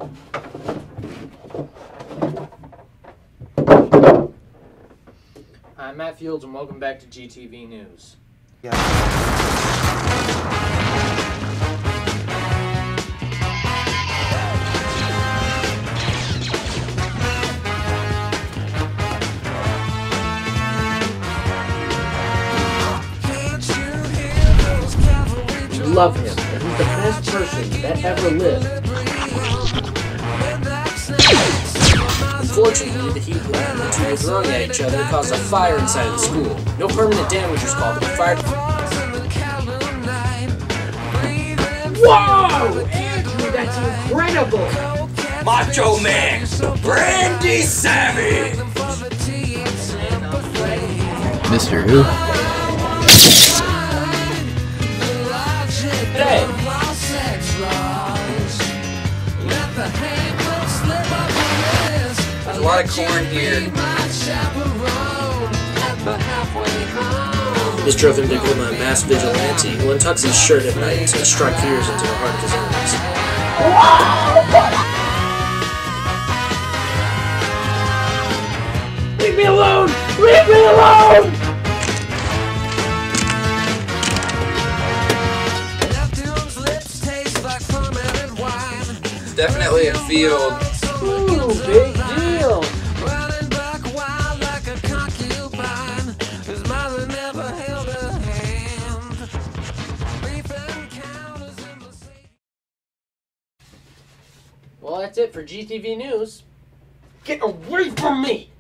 I'm Matt Fields, and welcome back to GTV News. Love him, and he's the best person that ever lived. Unfortunately, the heat when the two were throwing at each other caused a fire inside of the school. No permanent damage was called, but the fire... Whoa! Andrew, that's incredible! Macho Man, Randy Savage! Mr. Who? Hey! There's a lot of corn here. This drove him to become a mass vigilante who untucks his shirt at night to strike fears into the heart of his enemies. Leave me alone! Leave me alone! It's definitely a field. Ooh, big deal! Well, that's it for GTV News. Get away from me!